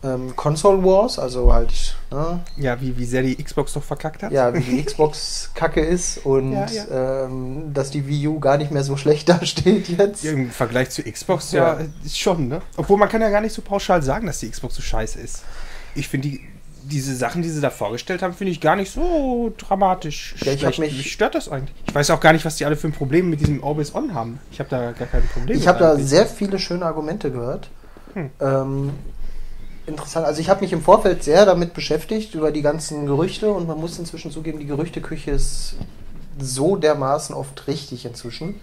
Console Wars, also halt, ne? Ja, wie sehr die Xbox doch verkackt hat. Ja, wie die Xbox kacke ist und dass die Wii U gar nicht mehr so schlecht dasteht jetzt. Ja, im Vergleich zu Xbox ist schon, ne? Obwohl man kann ja gar nicht so pauschal sagen, dass die Xbox so scheiße ist. Ich finde diese Sachen, die sie da vorgestellt haben, finde ich gar nicht so dramatisch schlecht. Mich stört das eigentlich. Ich weiß auch gar nicht, was die alle für ein Problem mit diesem Always On haben. Ich habe da gar kein Problem. Ich habe da sehr viele schöne Argumente gehört. Interessant. Also ich habe mich im Vorfeld sehr damit beschäftigt, über die ganzen Gerüchte, und man muss inzwischen zugeben, die Gerüchteküche ist so dermaßen oft richtig inzwischen.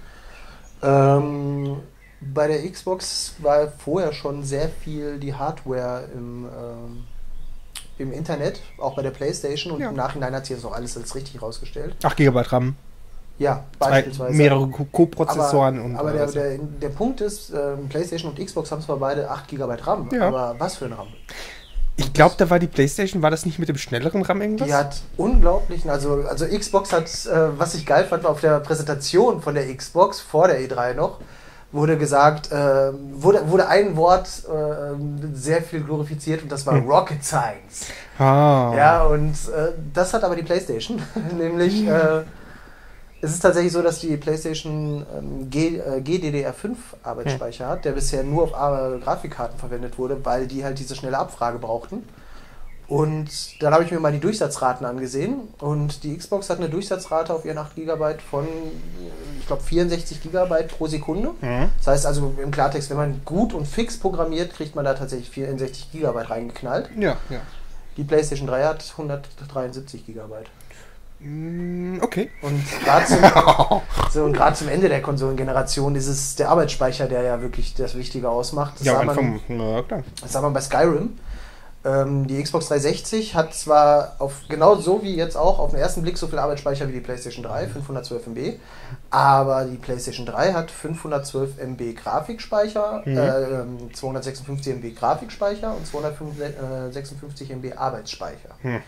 Bei der Xbox war vorher schon sehr viel die Hardware im Internet, auch bei der PlayStation, und im Nachhinein hat sich das auch alles als richtig rausgestellt. 8 GB RAM. Ja, beispielsweise. Mehrere Co-Prozessoren. Aber der Punkt ist, PlayStation und Xbox haben zwar beide 8 GB RAM, aber was für ein RAM? Ich glaube, da war die PlayStation, war das nicht mit dem schnelleren RAM irgendwas? Die hat unglaublichen, also Xbox hat, was ich geil fand, war auf der Präsentation von der Xbox, vor der E3 noch, wurde gesagt, wurde ein Wort sehr viel glorifiziert, und das war Rocket Science. Ja, und das hat aber die PlayStation, nämlich es ist tatsächlich so, dass die PlayStation GDDR5 Arbeitsspeicher hat, der bisher nur auf Grafikkarten verwendet wurde, weil die halt diese schnelle Abfrage brauchten. Und dann habe ich mir mal die Durchsatzraten angesehen, und die Xbox hat eine Durchsatzrate auf ihren 8 GB von, ich glaube, 64 GB pro Sekunde. Das heißt also im Klartext, wenn man gut und fix programmiert, kriegt man da tatsächlich 64 GB reingeknallt. Ja. Die PlayStation 3 hat 173 GB. Okay. Und gerade zum Ende der Konsolengeneration ist es der Arbeitsspeicher, der ja wirklich das Wichtige ausmacht. Das sah man bei Skyrim. Die Xbox 360 hat zwar genau so wie jetzt auch auf den ersten Blick so viel Arbeitsspeicher wie die PlayStation 3, 512 MB, aber die PlayStation 3 hat 512 MB Grafikspeicher, 256 MB Grafikspeicher und 256 MB Arbeitsspeicher.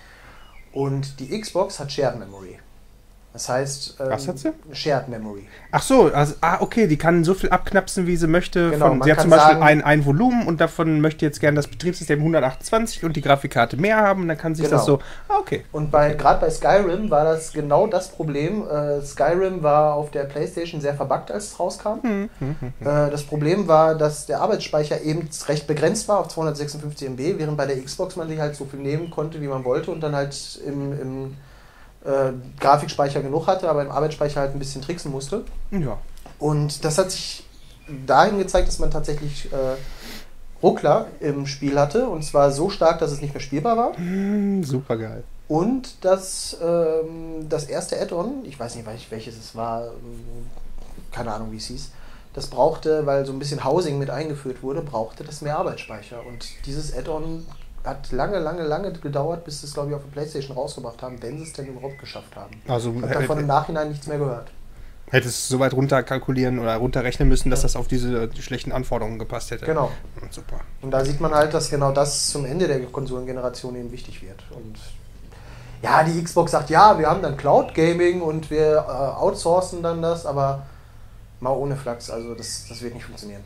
Und die Xbox hat Shared Memory. Das heißt, was hat sie? Shared Memory. Ach so, also, okay, die kann so viel abknapsen, wie sie möchte. Genau, sie hat zum Beispiel ein Volumen, und davon möchte jetzt gerne das Betriebssystem 128 und die Grafikkarte mehr haben, und dann kann sich das so, okay. Und gerade bei Skyrim war das genau das Problem. Skyrim war auf der PlayStation sehr verbuggt, als es rauskam. Das Problem war, dass der Arbeitsspeicher eben recht begrenzt war auf 256 MB, während bei der Xbox man sich halt so viel nehmen konnte, wie man wollte, und dann halt im Grafikspeicher genug hatte, aber im Arbeitsspeicher halt ein bisschen tricksen musste. Ja. Und das hat sich dahin gezeigt, dass man tatsächlich Ruckler im Spiel hatte, und zwar so stark, dass es nicht mehr spielbar war. Super geil. Und das erste Add-on, ich weiß nicht, welches es war, keine Ahnung, wie es hieß, das brauchte, weil so ein bisschen Housing mit eingeführt wurde, brauchte das mehr Arbeitsspeicher. Und dieses Add-on hat lange gedauert, bis sie es, glaube ich, auf der PlayStation rausgebracht haben, wenn sie es denn überhaupt geschafft haben. Also ich habe davon im Nachhinein nichts mehr gehört. Hättest du so weit runterkalkulieren oder runterrechnen müssen, dass das auf diese schlechten Anforderungen gepasst hätte. Genau. Super. Und da sieht man halt, dass genau das zum Ende der Konsolengeneration eben wichtig wird. Und ja, die Xbox sagt, ja, wir haben dann Cloud Gaming und wir outsourcen dann das, aber mal ohne Flachs, also das wird nicht funktionieren.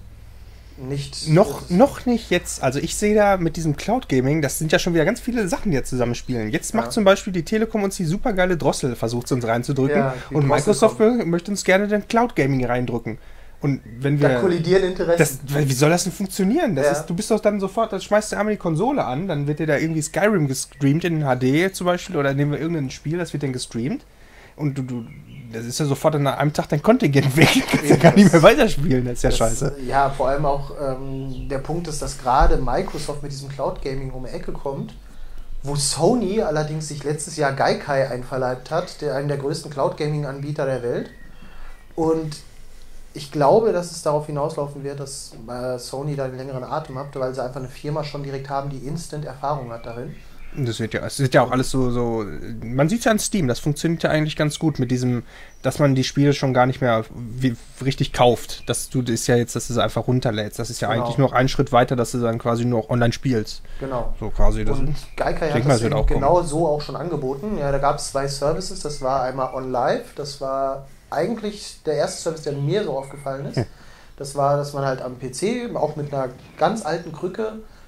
Noch nicht jetzt. Also ich sehe da mit diesem Cloud Gaming, das sind ja schon wieder ganz viele Sachen, die jetzt zusammenspielen. Jetzt macht zum Beispiel die Telekom uns die supergeile Drossel, versucht sie uns reinzudrücken. Ja, und Microsoft möchte uns gerne den Cloud Gaming reindrücken. Und wenn wir. Da kollidieren Interessen. Wie soll das denn funktionieren? Du bist doch dann sofort, das schmeißt du einmal die Konsole an, dann wird dir da irgendwie Skyrim gestreamt in HD zum Beispiel, oder nehmen wir irgendein Spiel, das wird dann gestreamt. Und das ist ja sofort an einem Tag dein Kontingent weg. Du kannst ja gar nicht mehr weiterspielen, das ist ja scheiße. Ja, vor allem auch der Punkt ist, dass gerade Microsoft mit diesem Cloud Gaming um die Ecke kommt, wo Sony allerdings sich letztes Jahr Gaikai einverleibt hat, einen der größten Cloud Gaming Anbieter der Welt. Und ich glaube, dass es darauf hinauslaufen wird, dass Sony da einen längeren Atem hat, weil sie einfach eine Firma schon direkt haben, die instant Erfahrung hat darin. Es wird ja auch alles so, man sieht es ja an Steam, das funktioniert ja eigentlich ganz gut mit diesem, dass man die Spiele schon gar nicht mehr richtig kauft. Dass du ja jetzt, dass du sie einfach runterlädst. Das ist ja eigentlich nur noch ein Schritt weiter, dass du dann quasi nur noch online spielst. Genau. So quasi. Und Gaikai hat das genau so auch schon angeboten. Ja, da gab es 2 Services. Das war einmal OnLive. Das war eigentlich der erste Service, der mir so aufgefallen ist. Das war, dass man halt am PC, auch mit einer ganz alten Krücke,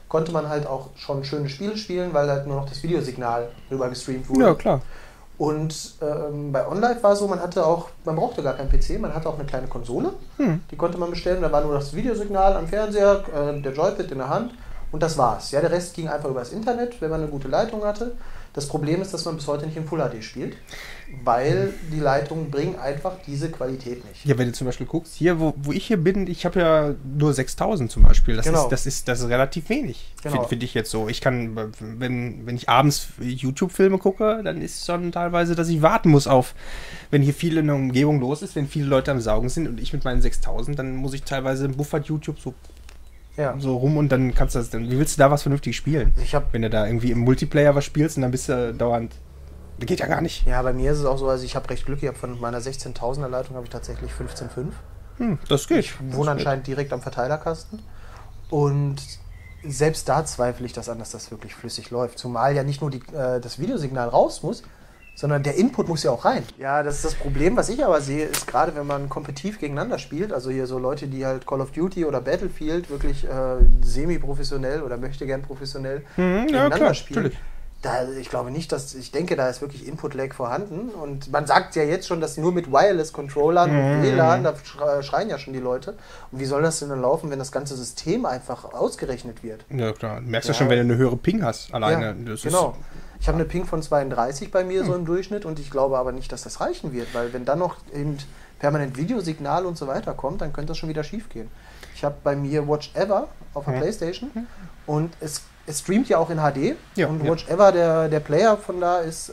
konnte man halt auch schon schöne Spiele spielen, weil halt nur noch das Videosignal rüber gestreamt wurde. Ja, klar. Und bei OnLive war so, man brauchte gar keinen PC, man hatte auch eine kleine Konsole, die konnte man bestellen, da war nur das Videosignal am Fernseher, der Joypad in der Hand und das war's. Ja, der Rest ging einfach übers Internet, wenn man eine gute Leitung hatte. Das Problem ist, dass man bis heute nicht in Full HD spielt, weil die Leitungen bringen einfach diese Qualität nicht. Ja, wenn du zum Beispiel guckst, hier, wo ich hier bin, ich habe ja nur 6000 zum Beispiel. Das ist relativ wenig, finde ich jetzt so. Ich kann, wenn ich abends YouTube-Filme gucke, dann ist es schon teilweise, dass ich warten muss auf, wenn hier viel in der Umgebung los ist, wenn viele Leute am Saugen sind und ich mit meinen 6000, dann muss ich teilweise im Buffert YouTube so rum und dann kannst du das, wie willst du da was vernünftig spielen? Wenn du da irgendwie im Multiplayer was spielst und dann bist du dauernd, das geht ja gar nicht. Ja, bei mir ist es auch so, also ich habe recht Glück, von meiner 16.000er Leitung habe ich tatsächlich 15.5. Das geht. Ich wohne anscheinend direkt am Verteilerkasten und selbst da zweifle ich das an, dass das wirklich flüssig läuft. Zumal ja nicht nur das Videosignal raus muss, sondern der Input muss ja auch rein. Ja, das ist das Problem, was ich aber sehe, ist gerade, wenn man kompetitiv gegeneinander spielt, also hier so Leute, die halt Call of Duty oder Battlefield wirklich semi-professionell oder möchte gern professionell gegeneinander spielen. Ich glaube nicht, ich denke, da ist wirklich Input-Lag vorhanden und man sagt ja jetzt schon, dass nur mit Wireless-Controllern und WLAN, da schreien ja schon die Leute. Und wie soll das denn dann laufen, wenn das ganze System einfach ausgerechnet wird? Ja, klar. Du merkst ja schon, wenn du eine höhere Ping hast, alleine. Ja, genau. Ich habe eine Ping von 32 bei mir so im Durchschnitt und ich glaube aber nicht, dass das reichen wird, weil wenn dann noch eben permanent Videosignal und so weiter kommt, dann könnte das schon wieder schief gehen. Ich habe bei mir Watch Ever auf der Playstation und es streamt ja auch in HD und Watch Ever, der Player von da ist,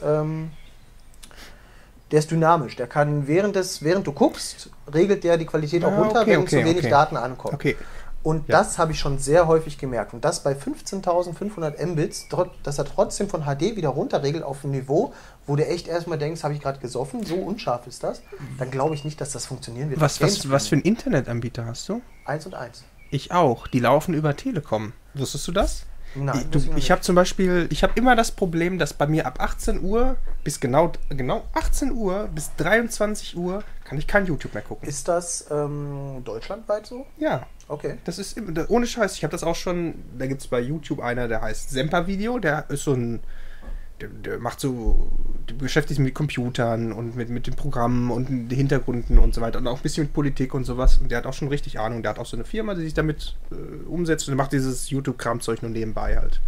der ist dynamisch. Der kann während du guckst, regelt der die Qualität auch runter, wenn zu wenig Daten ankommen. Okay. Und das habe ich schon sehr häufig gemerkt. Und das bei 15.500 Mbits, dass er trotzdem von HD wieder runterregelt auf ein Niveau, wo du echt erstmal denkst, habe ich gerade gesoffen, so unscharf ist das, dann glaube ich nicht, dass das funktionieren wird. Was für einen Internetanbieter hast du? 1&1. Ich auch. Die laufen über Telekom. Wusstest du das? Nein, ich habe zum Beispiel, immer das Problem, dass bei mir ab 18 Uhr bis genau 18 Uhr bis 23 Uhr kann ich kein YouTube mehr gucken. Ist das deutschlandweit so? Ja. Okay. Das ist ohne Scheiß. Ich habe das auch schon, da gibt es bei YouTube einer, der heißt Semper-Video, der ist so ein, der macht so, der beschäftigt sich mit Computern und mit den Programmen und den Hintergründen und so weiter und auch ein bisschen mit Politik und sowas. Und der hat auch schon richtig Ahnung. Der hat auch so eine Firma, die sich damit umsetzt und macht dieses YouTube-Kram-Zeug nur nebenbei halt.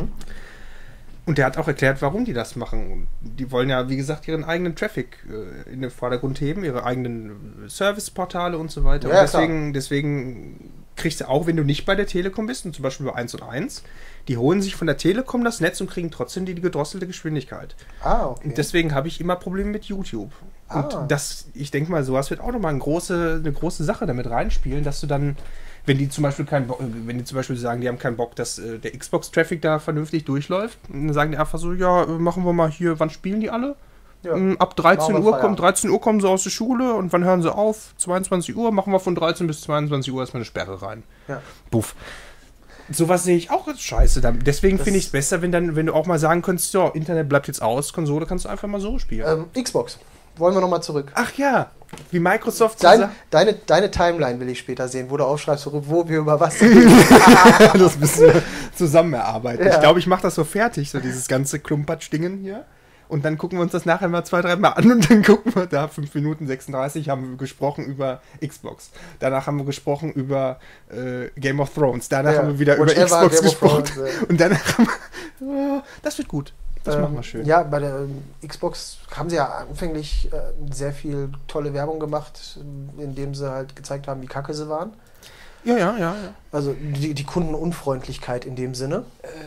Und der hat auch erklärt, warum die das machen. Und die wollen ja, wie gesagt, ihren eigenen Traffic in den Vordergrund heben, ihre eigenen Serviceportale und so weiter. Ja, und deswegen kriegst du auch, wenn du nicht bei der Telekom bist, und zum Beispiel bei 1&1, die holen sich von der Telekom das Netz und kriegen trotzdem die gedrosselte Geschwindigkeit. Okay. Und deswegen habe ich immer Probleme mit YouTube. Und ich denke mal, sowas wird auch nochmal eine große Sache damit reinspielen, dass du dann, wenn die zum Beispiel sagen, die haben keinen Bock, dass der Xbox-Traffic da vernünftig durchläuft, dann sagen die einfach so, ja, machen wir mal hier, wann spielen die alle? Ja. Ab 13 Uhr kommen sie aus der Schule und wann hören sie auf? 22 Uhr, machen wir von 13 bis 22 Uhr erstmal eine Sperre rein. Ja. Buff. Sowas sehe ich auch als scheiße. Deswegen finde ich es besser, wenn du auch mal sagen könntest, ja, Internet bleibt jetzt aus, Konsole kannst du einfach mal so spielen. Xbox. Wollen wir nochmal zurück. Ach ja, wie Microsoft Deine Timeline will ich später sehen, wo du aufschreibst, wo wir über was reden. Das müssen wir zusammen erarbeiten. Ja. Ich glaube, ich mache das so fertig, so dieses ganze Klumpatsch-Dingen hier. Und dann gucken wir uns das nachher mal 2-3 Mal an und dann gucken wir da 5 Minuten 36 haben wir gesprochen über Xbox. Danach haben wir gesprochen über Game of Thrones. Danach haben wir wieder über Xbox gesprochen. Und danach haben wir... das wird gut. Das machen wir schön. Ja, bei der Xbox haben sie ja anfänglich sehr viel tolle Werbung gemacht, indem sie halt gezeigt haben, wie kacke sie waren. Ja. Also die Kundenunfreundlichkeit in dem Sinne.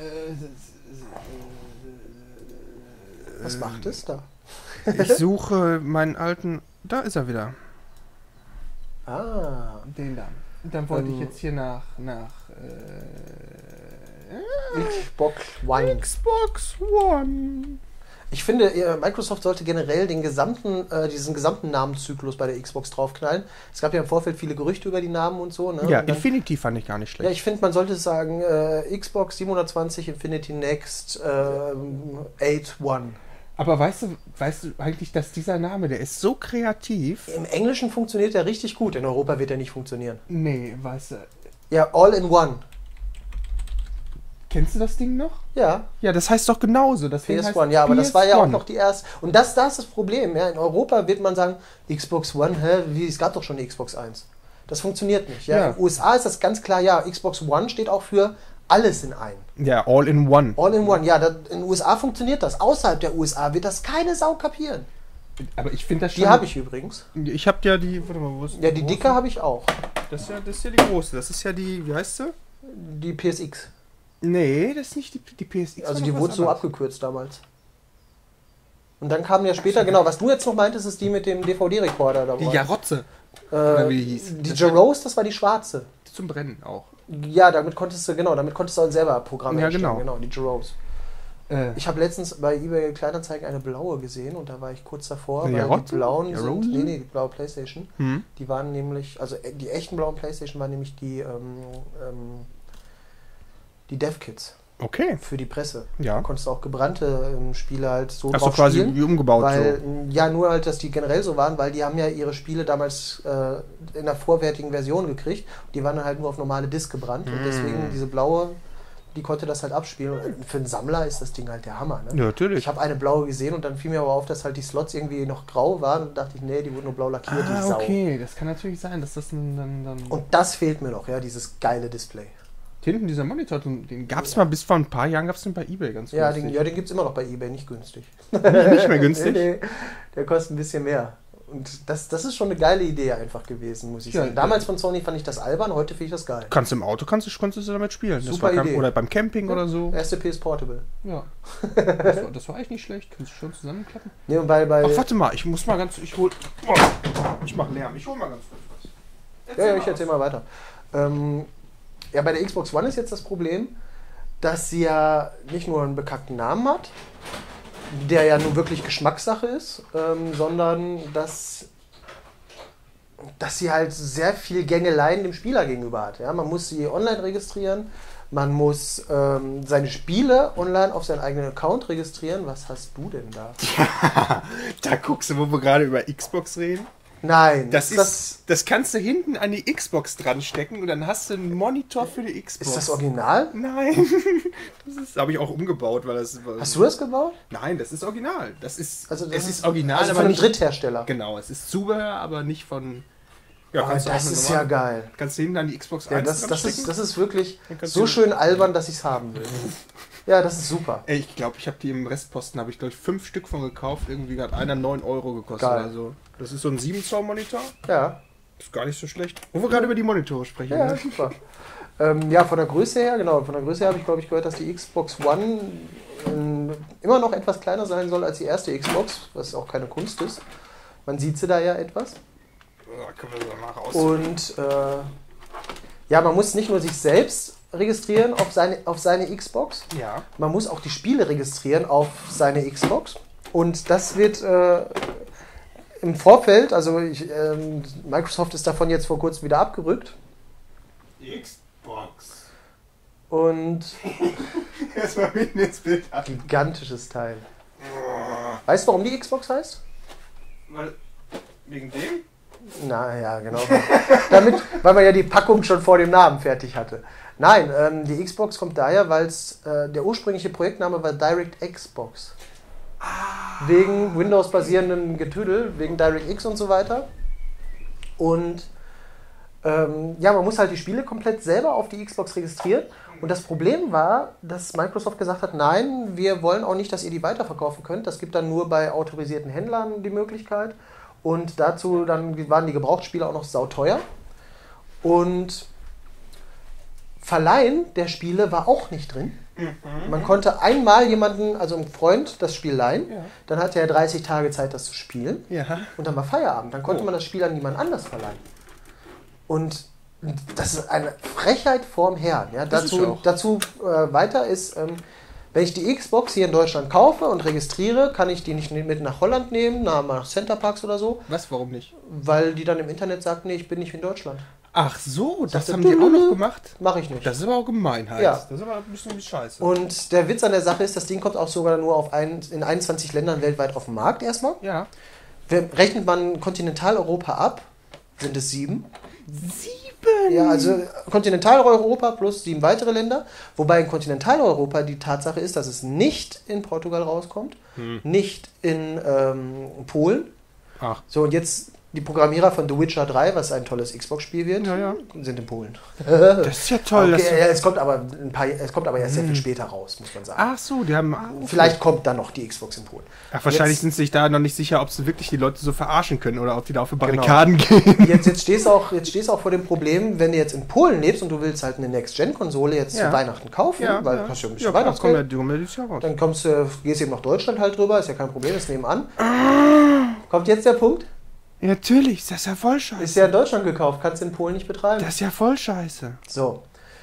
Was macht es da? Ich suche meinen alten... Da ist er wieder. Den da. Dann wollte ich jetzt hier nach Xbox One. Xbox One. Ich finde, Microsoft sollte generell diesen gesamten Namenszyklus bei der Xbox draufknallen. Es gab ja im Vorfeld viele Gerüchte über die Namen und so. Ne? Ja, Infinity fand ich gar nicht schlecht. Ja, ich finde, man sollte sagen, Xbox 720, Infinity Next, 8 One. Aber weißt du eigentlich, dass dieser Name, der ist so kreativ. Im Englischen funktioniert der richtig gut, in Europa wird er nicht funktionieren. Nee, weißt du. Ja, All in One. Kennst du das Ding noch? Ja. Ja, das heißt doch genauso. Das PS1, ja, aber das war ja auch noch die erste. Und das ist das Problem. Ja. In Europa wird man sagen, Xbox One, es gab doch schon eine Xbox 1. Das funktioniert nicht. Ja. In den USA ist das ganz klar, ja, Xbox One steht auch für alles in einem. Ja, all in one. All in one, ja. In den USA funktioniert das. Außerhalb der USA wird das keine Sau kapieren. Aber ich finde das schon... Die habe ich übrigens. Ich habe ja die... Warte mal, wo ist ja, die dicke habe ich auch. Das ist ja die große. Das ist ja die... Wie heißt sie? Die PSX. Nee, das ist nicht die PSX. Also die wurde so abgekürzt damals. Und dann kam ja später, genau, was du jetzt noch meintest, ist die mit dem DVD-Rekorder dabei. Die Jarotze. Wie die hieß. Die Jarose, das war die schwarze. Zum Brennen auch. Ja, damit konntest du auch selber Programme erstellen. Genau, die Jarose. Ich habe letztens bei eBay Kleinanzeigen eine blaue gesehen und da war ich kurz davor, weil die blauen sind, die blaue Playstation, die waren nämlich, also die echten blauen Playstation waren nämlich die Dev-Kits. Okay. Für die Presse. Ja. Da konntest du auch gebrannte Spiele halt so drauf quasi spielen, wie umgebaut. Weil, so. Ja, nur halt, dass die generell so waren, weil die haben ja ihre Spiele damals in der vorwertigen Version gekriegt. Die waren dann halt nur auf normale Disc gebrannt und deswegen diese blaue, die konnte das halt abspielen. Und für einen Sammler ist das Ding halt der Hammer. Ne? Ja, natürlich. Ich habe eine blaue gesehen und dann fiel mir aber auf, dass halt die Slots irgendwie noch grau waren und dachte ich, nee, die wurden nur blau lackiert, die Sau. Okay, das kann natürlich sein, dass das dann... Und das fehlt mir noch, ja, dieses geile Display. Hinten dieser Monitor, den gab es mal bis vor ein paar Jahren, gab es den bei eBay ganz günstig. Den gibt es immer noch bei eBay, nicht günstig. Nicht mehr günstig? Nee, der kostet ein bisschen mehr. Und das ist schon eine geile Idee einfach gewesen, muss ich sagen. Damals von Sony fand ich das albern, heute finde ich das geil. Kannst im Auto, konntest du damit spielen. Super Idee. Oder beim Camping oder so. Erste PS Portable. Ja. Das war eigentlich nicht schlecht. Kannst du schon zusammenklappen? Nee, und Ach, warte mal, ich mach Lärm. Ich hol mal ganz kurz was. Ich erzähl mal weiter. Ja, bei der Xbox One ist jetzt das Problem, dass sie ja nicht nur einen bekackten Namen hat, der ja nun wirklich Geschmackssache ist, sondern dass sie halt sehr viel Gängeleien dem Spieler gegenüber hat. Ja? Man muss sie online registrieren, man muss seine Spiele online auf seinen eigenen Account registrieren. Was hast du denn da? Da guckst du, wo wir gerade über Xbox reden. Nein. Das kannst du hinten an die Xbox dran stecken und dann hast du einen Monitor für die Xbox. Ist das original? Nein. Das habe ich auch umgebaut, weil das... Hast du das gebaut? Nein, das ist original. Es ist original, aber von einem Dritthersteller. Genau, es ist Zubehör, aber nicht von... Ja, das ist ja geil. Kannst du hinten an die Xbox 1 das ist wirklich so schön albern, dass ich es haben will. Ja, das ist super. Ey, ich glaube, ich habe die im Restposten, habe ich glaube ich 5 Stück von gekauft. Irgendwie hat einer 9 Euro gekostet. Geil. Also, das ist so ein 7-Zoll-Monitor. Ja. Ist gar nicht so schlecht. Wo wir gerade über die Monitore sprechen. Ja, super. Ja, von der Größe her, genau. Von der Größe her habe ich, glaube ich, gehört, dass die Xbox One immer noch etwas kleiner sein soll als die erste Xbox, was auch keine Kunst ist. Man sieht sie da ja etwas. Können wir so mal raus. Und ja, man muss nicht nur sich selbst registrieren auf seine Xbox, ja. Man muss auch die Spiele registrieren auf seine Xbox. Und das wird im Vorfeld, also Microsoft ist davon jetzt vor kurzem wieder abgerückt. Xbox. Und erstmal mitten ins Bild ab. Gigantisches Teil. Weißt du, warum die Xbox heißt? Wegen dem? Naja, genau. Weil man ja die Packung schon vor dem Namen fertig hatte. Nein, die Xbox kommt daher, weil der ursprüngliche Projektname war DirectXbox. Wegen Windows-basierendem Getüdel, wegen DirectX und so weiter. Und ja, man muss halt die Spiele komplett selber auf die Xbox registrieren. Und das Problem war, dass Microsoft gesagt hat, nein, wir wollen auch nicht, dass ihr die weiterverkaufen könnt. Das gibt dann nur bei autorisierten Händlern die Möglichkeit. Und dazu dann waren die Gebrauchtspiele auch noch sauteuer. Und Verleihen der Spiele war auch nicht drin. Man konnte einmal jemanden, also einem Freund, das Spiel leihen. Ja. Dann hatte er 30 Tage Zeit, das zu spielen. Ja. Und dann war Feierabend. Dann konnte man das Spiel an jemand anders verleihen. Und das ist eine Frechheit vorm Herrn. Ja? Dazu weiter ist, wenn ich die Xbox hier in Deutschland kaufe und registriere, kann ich die nicht mit nach Holland nehmen, nach Centerparks oder so. Was, warum nicht? Weil die dann im Internet sagt, nee, ich bin nicht in Deutschland. Ach so, das haben die auch noch gemacht? Mache ich nicht. Das ist aber auch Gemeinheit. Ja. Das ist aber ein bisschen wie Scheiße. Und der Witz an der Sache ist, das Ding kommt auch sogar nur in 21 Ländern weltweit auf den Markt erstmal. Ja. Rechnet man Kontinentaleuropa ab, sind es 7. 7? Ja, also Kontinentaleuropa plus 7 weitere Länder. Wobei in Kontinentaleuropa die Tatsache ist, dass es nicht in Portugal rauskommt, nicht in Polen. Ach. So, und jetzt die Programmierer von The Witcher 3, was ein tolles Xbox-Spiel wird, sind in Polen. Das ist ja toll. Okay, es kommt aber erst sehr viel später raus, muss man sagen. Ach so, die haben... Vielleicht kommt dann noch die Xbox in Polen. Ach, wahrscheinlich sind sie sich da noch nicht sicher, ob sie wirklich die Leute so verarschen können oder ob die da auf die Barrikaden gehen. Jetzt stehst du auch vor dem Problem, wenn du jetzt in Polen lebst und du willst halt eine Next-Gen-Konsole jetzt zu Weihnachten kaufen, weil du hast ja ein bisschen Weihnachtsgeld. Dann gehst du eben nach Deutschland halt drüber, ist ja kein Problem, ist nebenan. Kommt jetzt der Punkt? Ja, natürlich, das ist ja voll scheiße. Ist ja in Deutschland gekauft, kannst du in Polen nicht betreiben. Das ist ja voll scheiße. So.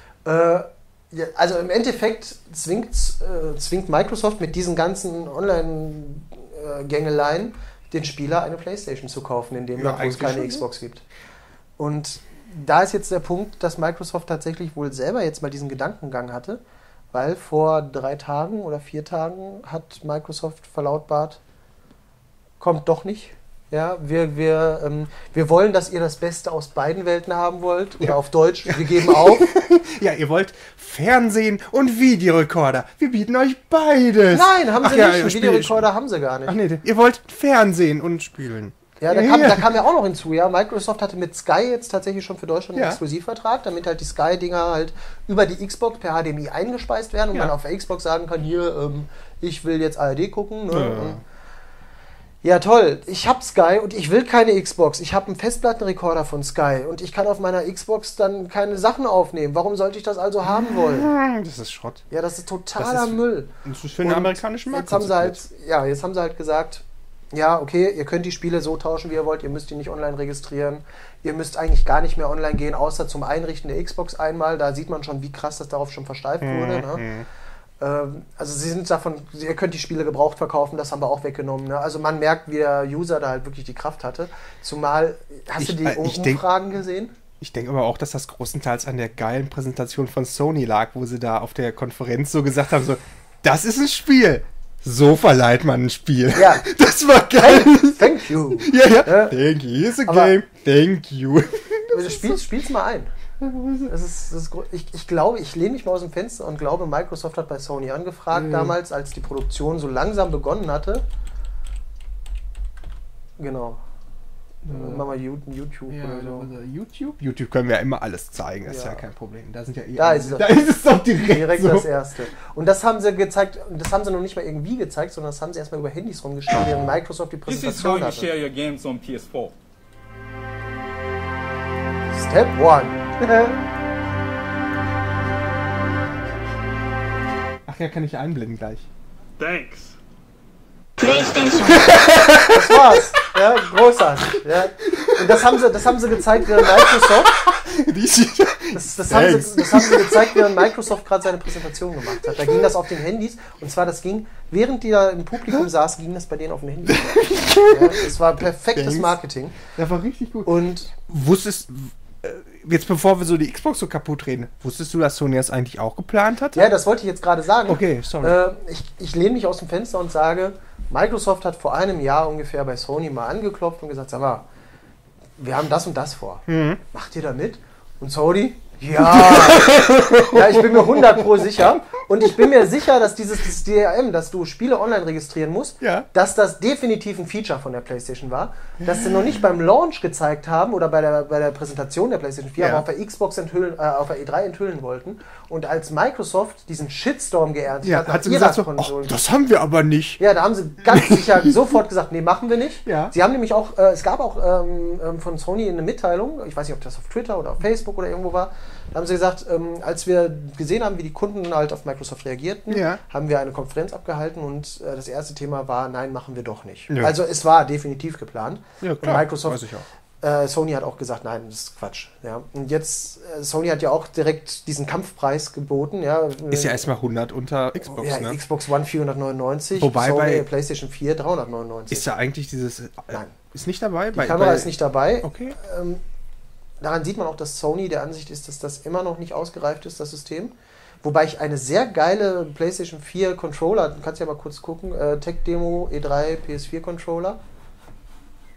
Also im Endeffekt zwingt Microsoft mit diesen ganzen Online-Gängeleien den Spieler eine PlayStation zu kaufen, in dem Land, wo es keine Xbox gibt. Und da ist jetzt der Punkt, dass Microsoft tatsächlich wohl selber jetzt mal diesen Gedankengang hatte, weil vor 3 Tagen oder 4 Tagen hat Microsoft verlautbart, kommt doch nicht. Ja, wir wollen, dass ihr das Beste aus beiden Welten haben wollt. Oder auf Deutsch, wir geben auf. Ja, ihr wollt Fernsehen und Videorekorder. Wir bieten euch beides. Nein, haben sie nicht. Einen Videorekorder haben sie gar nicht. Ach nee, ihr wollt Fernsehen und spielen. Ja, da kam ja auch noch hinzu. Ja, Microsoft hatte mit Sky jetzt tatsächlich schon für Deutschland einen Exklusivvertrag, damit halt die Sky-Dinger halt über die Xbox per HDMI eingespeist werden und man auf der Xbox sagen kann, hier, ich will jetzt ARD gucken. Ne? Ja, toll. Ich habe Sky und ich will keine Xbox. Ich habe einen Festplattenrekorder von Sky und ich kann auf meiner Xbox dann keine Sachen aufnehmen. Warum sollte ich das also haben wollen? Das ist Schrott. Ja, das ist totaler Müll. Das ist für den amerikanischen Markt. Jetzt haben sie halt gesagt, ja, okay, ihr könnt die Spiele so tauschen, wie ihr wollt. Ihr müsst die nicht online registrieren. Ihr müsst eigentlich gar nicht mehr online gehen, außer zum Einrichten der Xbox einmal. Da sieht man schon, wie krass das darauf schon versteift wurde. Ne? Also ihr könnt die Spiele gebraucht verkaufen, das haben wir auch weggenommen. Ne? Also man merkt, wie der User da halt wirklich die Kraft hatte. Zumal, hast du die Umfragen gesehen? Ich denke aber auch, dass das großenteils an der geilen Präsentation von Sony lag, wo sie da auf der Konferenz so gesagt haben, so, das ist ein Spiel. So verleiht man ein Spiel. Ja. Das war geil. Thank you. Ja. Thank you. Here's a game. Thank you. Spiel's mal ein. Ich glaube, ich lehne mich mal aus dem Fenster und glaube, Microsoft hat bei Sony angefragt damals, als die Produktion so langsam begonnen hatte. Genau. Mach mal YouTube oder so. YouTube können wir ja immer alles zeigen, das ist ja kein Problem. Da sind ja da ist es doch direkt so. Das Erste. Und das haben sie gezeigt, das haben sie noch nicht mal irgendwie gezeigt, sondern das haben sie erstmal über Handys rumgeschickt, während Microsoft die Präsentation hatte. Share your games on PS4. Step 1. Ach ja, kann ich einblenden gleich. Thanks. PlayStation. Das war's. Ja, großartig. Ja. Und das haben sie gezeigt, während Microsoft. Das haben sie gezeigt, während Microsoft gerade seine Präsentation gemacht hat. Da ging das auf den Handys. Und zwar, während die da im Publikum saßen, ging das bei denen auf den Handys. Ja, das war perfektes Marketing. Das war richtig gut. Und jetzt bevor wir so die Xbox so kaputt reden, wusstest du, dass Sony das eigentlich auch geplant hatte? Ja, das wollte ich jetzt gerade sagen. Okay, sorry. Ich lehne mich aus dem Fenster und sage, Microsoft hat vor einem Jahr ungefähr bei Sony mal angeklopft und gesagt, sag mal, wir haben das und das vor. Macht ihr da mit? Und Sony? Ja. Ja, ich bin mir 100% sicher. Und ich bin mir sicher, dass dieses DRM, dass du Spiele online registrieren musst, dass das definitiv ein Feature von der PlayStation war. Dass sie noch nicht beim Launch gezeigt haben oder bei der Präsentation der PlayStation 4, aber auf der Xbox auf der E3 enthüllen wollten. Und als Microsoft diesen Shitstorm geerntet hat sie gesagt, das haben wir aber nicht. Ja, da haben sie ganz sicher sofort gesagt, nee, machen wir nicht. Ja. Sie haben nämlich auch, es gab auch von Sony eine Mitteilung, ich weiß nicht, ob das auf Twitter oder auf Facebook oder irgendwo war, da haben sie gesagt, als wir gesehen haben, wie die Kunden halt auf Microsoft reagierten, haben wir eine Konferenz abgehalten und das erste Thema war, nein, machen wir doch nicht. Ja. Also es war definitiv geplant. Ja, klar, und Microsoft, weiß ich auch. Sony hat auch gesagt, nein, das ist Quatsch. Ja. Und jetzt, Sony hat ja auch direkt diesen Kampfpreis geboten. Ja. Ist ja erstmal 100 unter Xbox, ja, ne? Xbox One 499, wobei Sony bei PlayStation 4 399. Ist ja eigentlich dieses... Nein. Ist nicht dabei? Die Kamera ist nicht dabei. Okay. Daran sieht man auch, dass Sony der Ansicht ist, dass das immer noch nicht ausgereift ist, das System. Wobei ich eine sehr geile PlayStation 4 Controller, du kannst ja mal kurz gucken, Tech Demo E3 PS4 Controller.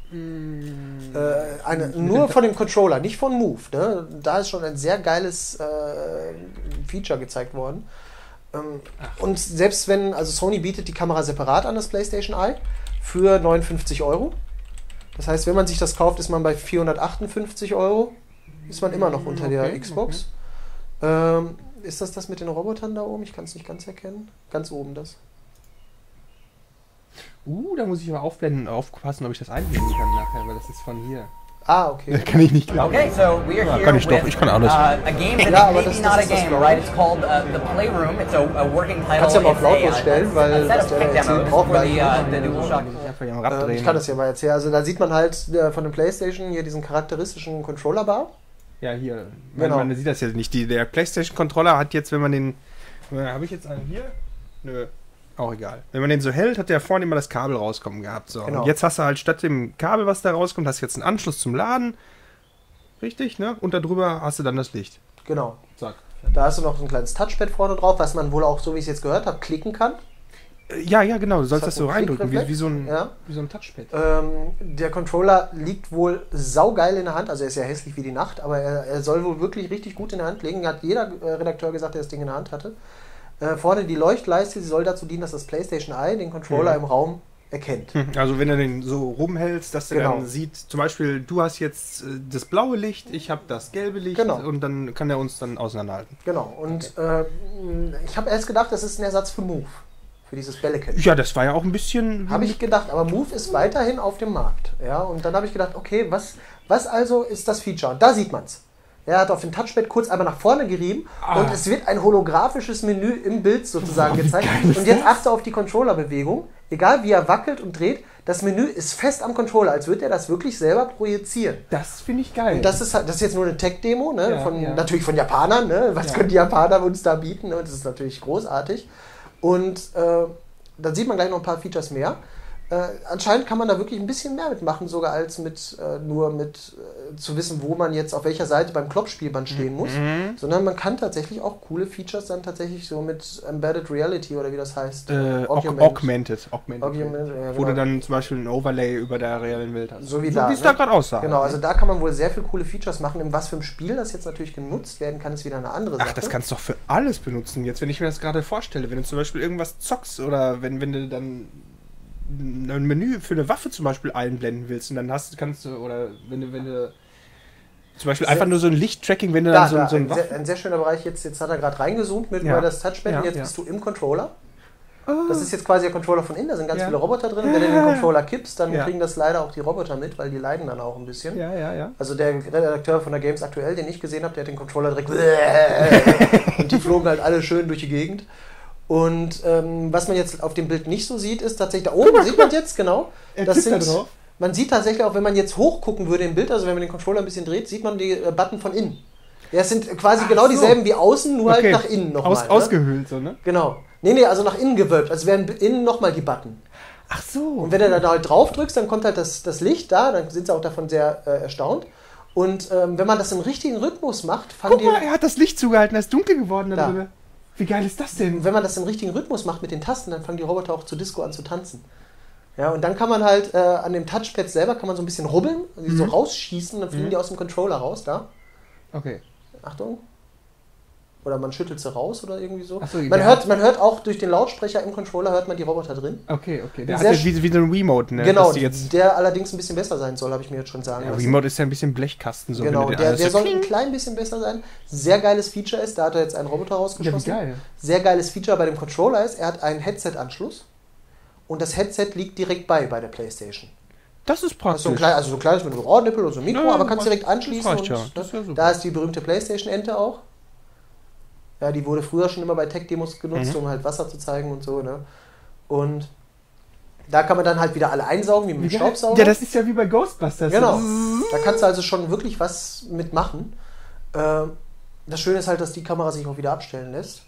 Nur von dem Controller, nicht von Move. Ne? Da ist schon ein sehr geiles Feature gezeigt worden. Und selbst wenn, also Sony bietet die Kamera separat an, das PlayStation Eye, für 59 Euro. Das heißt, wenn man sich das kauft, ist man bei 458 Euro. Ist man immer noch unter der Xbox. Okay. Ist das mit den Robotern da oben? Ich kann es nicht ganz erkennen. Ganz oben das. Da muss ich aber aufpassen, ob ich das einblenden kann nachher, weil das ist von hier. Ah, okay. Das kann ich nicht glauben. Okay, so we are here kann ich doch, ich kann alles. A game that maybe not a game, right? It's called The Playroom. It's a working title. Kannst du ja mal auf lautlos stellen, weil das der erzählt braucht for the DualShock. Ich kann das ja mal erzählen. Also da sieht man halt von dem PlayStation hier diesen charakteristischen Controller-Bar. Ja, hier. Genau. Man sieht das jetzt nicht. Der PlayStation-Controller hat jetzt, wenn man den... Habe ich jetzt einen hier? Nö. Auch egal. Wenn man den so hält, hat der vorne immer das Kabel rauskommen gehabt. So. Genau. Und jetzt hast du halt statt dem Kabel, was da rauskommt, hast du jetzt einen Anschluss zum Laden. Richtig, ne? Und darüber hast du dann das Licht. Genau. Zack. Da hast du noch ein kleines Touchpad vorne drauf, was man wohl auch, so wie ich es jetzt gehört habe, klicken kann. Ja, genau. Du sollst das so einen reindrücken, wie so ein Touchpad. Der Controller liegt wohl saugeil in der Hand. Also er ist ja hässlich wie die Nacht, aber er soll wohl wirklich richtig gut in der Hand liegen. Hat jeder Redakteur gesagt, der das Ding in der Hand hatte. Vorne die Leuchtleiste, sie soll dazu dienen, dass das PlayStation Eye den Controller im Raum erkennt. Also wenn du den so rumhältst, dass der dann sieht, zum Beispiel, du hast jetzt das blaue Licht, ich habe das gelbe Licht und dann kann er uns dann auseinanderhalten. Genau, und ich habe erst gedacht, das ist ein Ersatz für Move, für dieses Bälleken. Ja, das war ja auch ein bisschen... Habe ich gedacht, aber Move ist weiterhin auf dem Markt. Ja, und dann habe ich gedacht, okay, was also ist das Feature? Und da sieht man es. Er hat auf dem Touchpad kurz einmal nach vorne gerieben und es wird ein holographisches Menü im Bild sozusagen gezeigt. Und jetzt achte auf die Controllerbewegung. Egal wie er wackelt und dreht, das Menü ist fest am Controller, als würde er das wirklich selber projizieren. Das finde ich geil. Und das ist jetzt nur eine Tech-Demo, ne? Natürlich von Japanern. Ne? Was können die Japaner uns da bieten? Und das ist natürlich großartig. Und dann sieht man gleich noch ein paar Features mehr. Anscheinend kann man da wirklich ein bisschen mehr mitmachen, sogar als nur mit zu wissen, wo man jetzt auf welcher Seite beim Kloppspielband stehen muss, sondern man kann tatsächlich auch coole Features dann tatsächlich so mit Embedded Reality oder wie das heißt. Augmented. Ja, genau. Wo du dann zum Beispiel ein Overlay über der realen Welt hast. So wie es da gerade aussah. Genau, also da kann man wohl sehr viele coole Features machen. In was für einem Spiel das jetzt natürlich genutzt werden kann, ist wieder eine andere Sache. Ach, das kannst du doch für alles benutzen. Jetzt, wenn ich mir das gerade vorstelle, wenn du zum Beispiel irgendwas zockst oder wenn du dann ein Menü für eine Waffe zum Beispiel einblenden willst und dann kannst du, oder wenn du zum Beispiel einfach nur so ein Lichttracking, wenn du dann so ein ein sehr schöner Bereich, jetzt hat er gerade reingezoomt mit über das Touchpad und jetzt bist du im Controller. Das ist jetzt quasi der Controller von innen, da sind ganz viele Roboter drin. Wenn du den Controller kippst, dann kriegen das leider auch die Roboter mit, weil die leiden dann auch ein bisschen. Also der Redakteur von der Games Aktuell, den ich gesehen habe, der hat den Controller direkt und die flogen halt alle schön durch die Gegend. Und was man jetzt auf dem Bild nicht so sieht, ist tatsächlich, da oben sieht man jetzt, genau, man sieht tatsächlich auch, wenn man jetzt hochgucken würde im Bild, also wenn man den Controller ein bisschen dreht, sieht man die Button von innen. Ja, es sind quasi dieselben wie außen, nur halt nach innen nochmal. Ausgehöhlt, so, ne? Genau. Nee, also nach innen gewölbt, also wären innen nochmal die Button. Ach so. Und wenn du da halt drauf drückst, dann kommt halt das Licht da, dann sind sie auch davon sehr erstaunt. Und wenn man das im richtigen Rhythmus macht, Guck mal, er hat das Licht zugehalten, er ist dunkel geworden da drin. Wie geil ist das denn? Wenn man das im richtigen Rhythmus macht mit den Tasten, dann fangen die Roboter auch zur Disco an zu tanzen. Ja, und dann kann man halt an dem Touchpad selber kann man so ein bisschen rubbeln, die so rausschießen, dann fliegen die aus dem Controller raus, da. Okay. Achtung. Oder man schüttelt sie raus oder irgendwie so. So, man hört auch durch den Lautsprecher im Controller, hört man die Roboter drin. Okay. Der hat ja wie so ein Remote, ne? Genau, der allerdings ein bisschen besser sein soll, habe ich mir jetzt schon sagen lassen. Remote ist ja ein bisschen Blechkasten. So, genau, der soll ein klein bisschen besser sein. Sehr geiles Feature ist, da hat er jetzt einen Roboter rausgeschossen. Ja, wie geil. Sehr geiles Feature bei dem Controller ist, er hat einen Headset-Anschluss und das Headset liegt direkt bei der Playstation. Das ist praktisch. So ein kleines mit einem Rohrnippel oder so ein Mikro, aber kannst direkt anschließen. Das ist ja super. Da ist die berühmte Playstation-Ente auch. Ja, die wurde früher schon immer bei Tech-Demos genutzt, um halt Wasser zu zeigen und so, ne? Und da kann man dann halt wieder alle einsaugen, wie mit dem Staubsauger. Ja, das ist ja wie bei Ghostbusters. Genau. Da kannst du also schon wirklich was mitmachen. Das Schöne ist halt, dass die Kamera sich auch wieder abstellen lässt.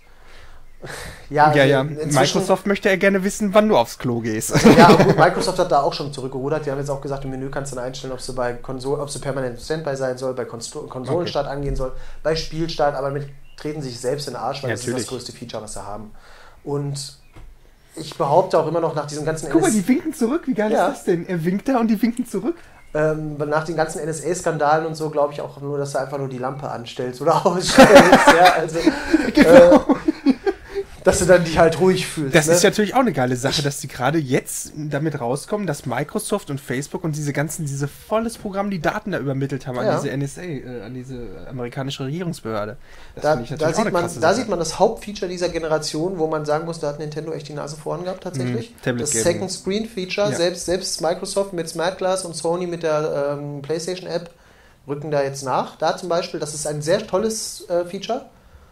Ja. Microsoft möchte ja gerne wissen, wann du aufs Klo gehst. Ja, gut, Microsoft hat da auch schon zurückgerudert. Die haben jetzt auch gesagt, im Menü kannst du dann einstellen, ob sie permanent Standby sein soll, bei Konsolenstart angehen soll, bei Spielstart, aber treten sich selbst in den Arsch, weil das ist das größte Feature, was sie haben. Und ich behaupte auch immer noch nach diesen ganzen... Guck mal, die winken zurück. Wie geil ist das denn? Er winkt da und die winken zurück. Nach den ganzen NSA-Skandalen und so glaube ich auch nur, dass du einfach nur die Lampe anstellst oder ausstellst. Ja, also, genau. Dass du dann dich halt ruhig fühlst. Das ist natürlich auch eine geile Sache, dass die gerade jetzt damit rauskommen, dass Microsoft und Facebook und diese volles Programm die Daten da übermittelt haben an diese NSA, an diese amerikanische Regierungsbehörde. Da sieht man das Hauptfeature dieser Generation, wo man sagen muss, da hat Nintendo echt die Nase vorn gehabt tatsächlich. Das Second Screen Feature, selbst Microsoft mit Smart Glass und Sony mit der PlayStation App rücken da jetzt nach. Da zum Beispiel, das ist ein sehr tolles Feature.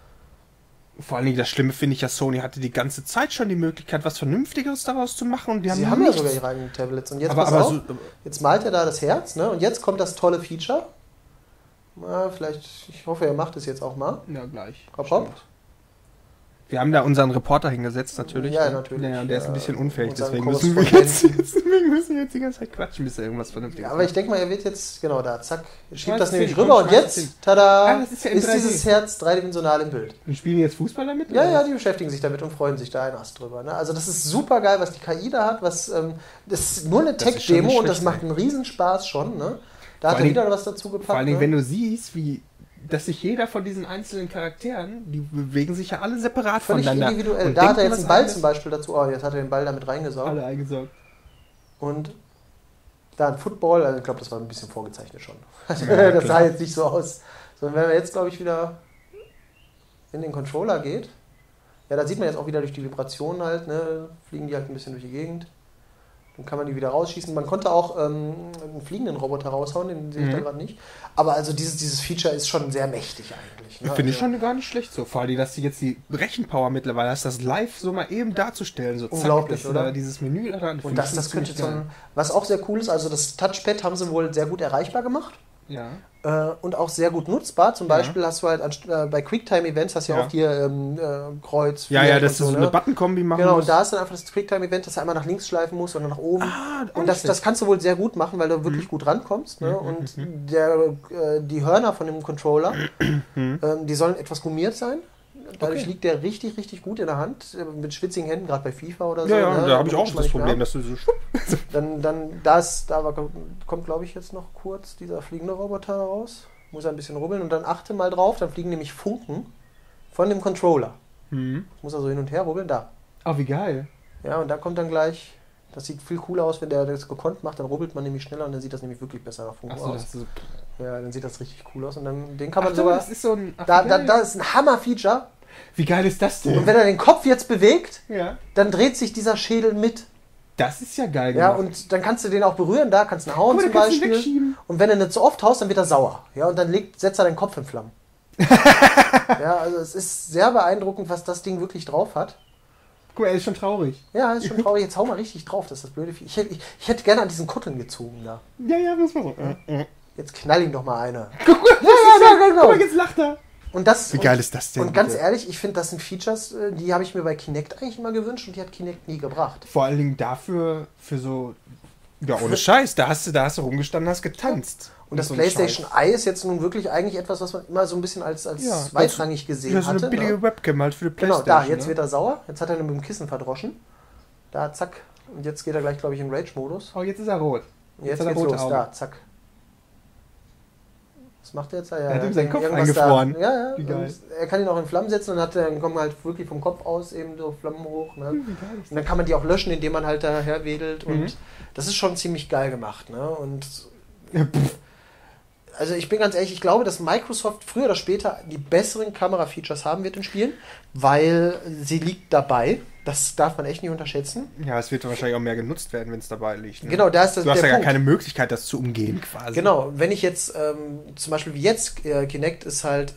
Vor allen Dingen das Schlimme finde ich ja, Sony hatte die ganze Zeit schon die Möglichkeit, was Vernünftiges daraus zu machen. Und Sie haben ja sogar ihre eigenen Tablets. Und jetzt jetzt malt er da das Herz, ne? Und jetzt kommt das tolle Feature. Vielleicht, ich hoffe, er macht es jetzt auch mal. Ja, gleich. Hopp. Wir haben da unseren Reporter hingesetzt, natürlich. Ja, natürlich. Ja, der ist ein bisschen unfähig, deswegen müssen wir jetzt die ganze Zeit quatschen, bis er irgendwas Vernünftiges macht. Aber ich denke mal, er wird jetzt, genau da, zack, schiebt das nämlich rüber und jetzt, tada, ist dieses Herz dreidimensional im Bild. Und spielen die jetzt Fußball damit? Ja, die beschäftigen sich damit und freuen sich da ein Ast drüber. Ne? Also das ist super geil, was die KI da hat, das ist nur eine Tech-Demo und das macht einen Riesenspaß schon. Ne? Da hat er wieder was dazu gepackt. Vor allen Dingen, wenn du siehst, dass sich jeder von diesen einzelnen Charakteren, die bewegen sich ja alle separat völlig voneinander. Individuell. Und da hat er jetzt einen Ball zum Beispiel dazu. Oh, jetzt hat er den Ball damit reingesaugt. Alle eingesaugt. Und da ein Football, also ich glaube, das war ein bisschen vorgezeichnet schon. Ja, das sah jetzt nicht so aus. Sondern wenn man jetzt, glaube ich, wieder in den Controller geht, ja, da sieht man jetzt auch wieder durch die Vibrationen halt, ne, fliegen die halt ein bisschen durch die Gegend. Dann kann man die wieder rausschießen. Man konnte auch einen fliegenden Roboter raushauen, den sehe ich da gerade nicht. Aber also dieses Feature ist schon sehr mächtig eigentlich. Ne? Finde ich schon gar nicht schlecht so. Vor allem, dass du jetzt die Rechenpower mittlerweile hast, das live so mal eben darzustellen. So, unglaublich, zack, oder? Dieses Menü daran. Und das könnte was auch sehr cool ist, also das Touchpad haben sie wohl sehr gut erreichbar gemacht. Ja. Und auch sehr gut nutzbar. Zum Beispiel hast du halt bei Quicktime-Events hast du ja auch hier Kreuz. Ja, dass du so eine Button-Kombi machen musst. Genau, und da ist dann einfach das Quicktime-Event, dass du einmal nach links schleifen musst und dann nach oben. Und das kannst du wohl sehr gut machen, weil du wirklich gut rankommst. Ne? Und die Hörner von dem Controller, die sollen etwas gummiert sein. Dadurch liegt der richtig, richtig gut in der Hand. Mit schwitzigen Händen, gerade bei FIFA oder so. Ja, da habe ich auch das Problem, dass du so... Da kommt, glaube ich, jetzt noch kurz dieser fliegende Roboter raus. Muss ein bisschen rubbeln und dann achte mal drauf, dann fliegen nämlich Funken von dem Controller. Muss er so hin und her rubbeln, da. Ah, wie geil. Ja, und da kommt dann gleich... Das sieht viel cooler aus, wenn der das gekonnt macht, dann rubbelt man nämlich schneller und dann sieht das nämlich wirklich besser nach Funken aus. Ja, dann sieht das richtig cool aus und dann den kann man sogar... Das ist so ein... Da ist ein Hammer-Feature. Wie geil ist das denn? Und wenn er den Kopf jetzt bewegt, dann dreht sich dieser Schädel mit. Das ist ja geil gemacht. Ja, und dann kannst du den auch berühren, da kannst du ihn hauen zum Beispiel. Und wenn er nicht so oft haust, dann wird er sauer. Ja, und dann setzt er deinen Kopf in Flammen. Ja, also es ist sehr beeindruckend, was das Ding wirklich drauf hat. Guck mal, er ist schon traurig. Ja, ist schon traurig. Jetzt hau mal richtig drauf, das ist das blöde. Ich hätte gerne an diesen Kutteln gezogen da. Ja, muss man so. Jetzt knall ihm doch mal eine. Guck mal, genau. Guck mal, jetzt lacht er. Wie geil ist das denn? Und ganz ehrlich, ich finde, das sind Features, die habe ich mir bei Kinect eigentlich immer gewünscht und die hat Kinect nie gebracht. Vor allen Dingen dafür, für so... Ja, ohne Scheiß, da hast du rumgestanden, hast getanzt. Und das so PlayStation Eye ist jetzt nun wirklich eigentlich etwas, was man immer so ein bisschen als zweitrangig gesehen hatte. Ja, so eine billige Webcam halt für die PlayStation. Genau, jetzt wird er sauer. Jetzt hat er ihn mit dem Kissen verdroschen. Da, zack. Und jetzt geht er gleich, glaube ich, in Rage-Modus. Oh, jetzt ist er rot. Jetzt geht's los. Da, zack. Was macht er jetzt? Er hat ihm seinen Kopf eingefroren. Ja. Er kann ihn auch in Flammen setzen und dann kommen halt wirklich vom Kopf aus eben so Flammen hoch. Ne? Und dann kann man die auch löschen, indem man halt daher wedelt. Und das ist schon ziemlich geil gemacht. Ne? Und also ich bin ganz ehrlich, ich glaube, dass Microsoft früher oder später die besseren Kamera-Features haben wird in Spielen, weil sie liegt dabei. Das darf man echt nicht unterschätzen. Ja, es wird wahrscheinlich auch mehr genutzt werden, wenn es dabei liegt. Ne? Genau, da ist das du hast ja gar keine Möglichkeit, das zu umgehen quasi. Genau, wenn ich jetzt zum Beispiel wie jetzt, Kinect ist halt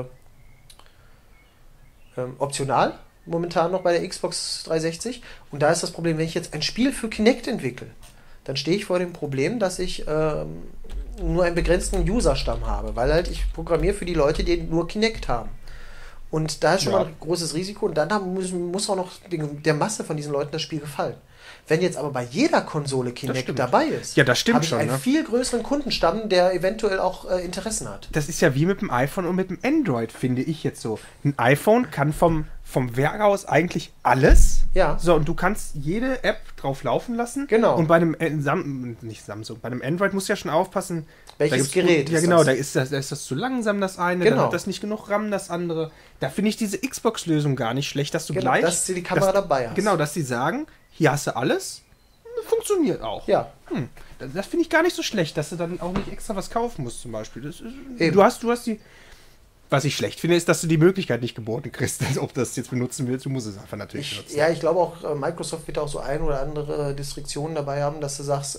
optional momentan noch bei der Xbox 360 und da ist das Problem, wenn ich jetzt ein Spiel für Kinect entwickle, dann stehe ich vor dem Problem, dass ich nur einen begrenzten Userstamm habe, weil halt ich programmiere für die Leute, die nur Kinect haben. Und da ist schon mal ein großes Risiko und dann muss auch noch der Masse von diesen Leuten das Spiel gefallen. Wenn jetzt aber bei jeder Konsole Kinect dabei ist, ja, das stimmt habe ich schon, einen viel größeren Kundenstamm, der eventuell auch Interessen hat. Das ist ja wie mit dem iPhone und mit dem Android, finde ich jetzt so. Ein iPhone kann vom Werk aus eigentlich alles. Ja. So, und du kannst jede App drauf laufen lassen. Genau. Und bei einem bei einem Android musst du ja schon aufpassen. Welches Gerät ja, genau, da ist das zu langsam, das eine, genau. dann hat das nicht genug RAM, das andere. Da finde ich diese Xbox-Lösung gar nicht schlecht, dass du genau, gleich... dass du die Kamera dabei hast. Genau, dass sie sagen, hier hast du alles, funktioniert auch. Ja. Das finde ich gar nicht so schlecht, dass du dann auch nicht extra was kaufen musst, zum Beispiel. Das ist, du hast die... Was ich schlecht finde, ist, dass du die Möglichkeit nicht geboten kriegst, als ob du das jetzt benutzen willst. Du musst es einfach natürlich benutzen. Ja, ich glaube auch, Microsoft wird auch so ein oder andere Distriktionen dabei haben, dass du sagst,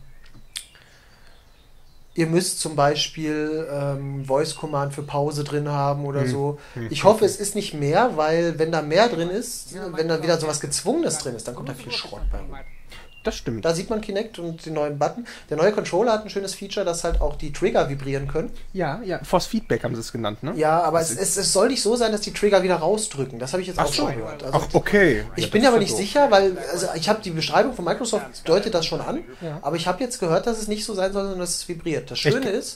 ihr müsst zum Beispiel Voice Command für Pause drin haben oder so. Ich hoffe, es ist nicht mehr, weil wenn da mehr drin ist, wenn da wieder sowas Gezwungenes drin ist, dann kommt da viel Schrott bei rum. Das stimmt. Da sieht man Kinect und den neuen Button. Der neue Controller hat ein schönes Feature, dass halt auch die Trigger vibrieren können. Ja, Force Feedback haben sie es genannt, ne? Ja, aber es soll nicht so sein, dass die Trigger wieder rausdrücken. Das habe ich jetzt auch schon gehört. Also, ach, okay. Ich bin aber nicht sicher, weil ich habe die Beschreibung von Microsoft, deutet das schon an, aber ich habe jetzt gehört, dass es nicht so sein soll, sondern dass es vibriert. Das Schöne ist,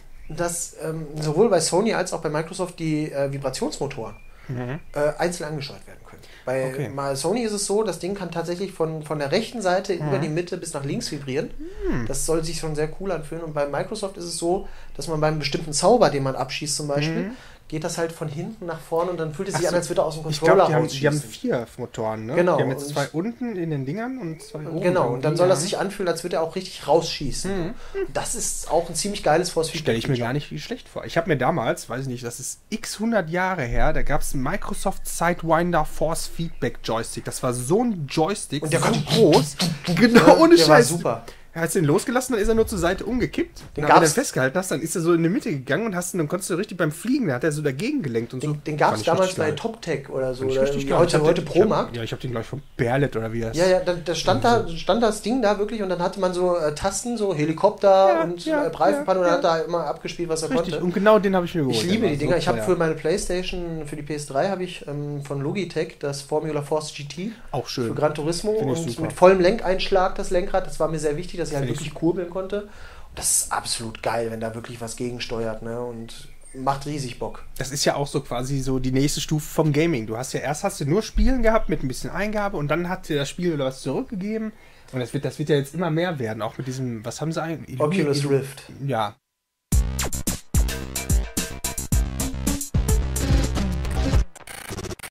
dass sowohl bei Sony als auch bei Microsoft die Vibrationsmotoren einzeln angesteuert werden können. Bei Sony ist es so, das Ding kann tatsächlich von der rechten Seite über die Mitte bis nach links vibrieren. Das soll sich schon sehr cool anfühlen. Und bei Microsoft ist es so, dass man beim bestimmten Zauber, den man abschießt zum Beispiel, geht das halt von hinten nach vorne und dann fühlt es sich an, als würde er aus dem Controller rausschießen. Die haben 4 Motoren, ne? Genau. Die haben jetzt 2 unten in den Dingern und 2 oben. Genau, und dann soll das sich anfühlen, als würde er auch richtig rausschießen. Das ist auch ein ziemlich geiles Force-Feedback. Stelle ich mir gar nicht schlecht vor. Ich habe mir damals, weiß ich nicht, das ist x 100 Jahre her, da gab es einen Microsoft Sidewinder Force-Feedback Joystick. Das war so ein Joystick, und der so konnte groß. Genau, ohne Scheiß. War super. Hast du den losgelassen, dann ist er nur zur Seite umgekippt. Den wenn du den festgehalten hast, dann ist er so in die Mitte gegangen und dann konntest du richtig beim Fliegen, da hat er so dagegen gelenkt und so. Den gab es damals bei TopTech oder so. Oder heute Pro-Markt. Ja, ich habe den gleich von Berlet oder wie das. Ja, da stand das Ding da wirklich und dann hatte man so Tasten, so Helikopter und Reifenpanne und dann hat da immer abgespielt, was er konnte. Und genau den habe ich mir geholt. Ich liebe die Dinger. Ich habe für meine Playstation, für die PS3 habe ich von Logitech das Formula Force GT. Auch schön. Für Gran Turismo und mit vollem Lenkeinschlag das Lenkrad. Das war mir sehr wichtig, dass ich halt wirklich kurbeln konnte. Und das ist absolut geil, wenn da wirklich was gegensteuert, ne? Und macht riesig Bock. Das ist ja auch so quasi so die nächste Stufe vom Gaming. Du hast ja erst nur Spielen gehabt mit ein bisschen Eingabe und dann hat dir das Spiel oder was zurückgegeben. Und das wird ja jetzt immer mehr werden, auch mit diesem, was haben sie eigentlich? Oculus Rift. Ja.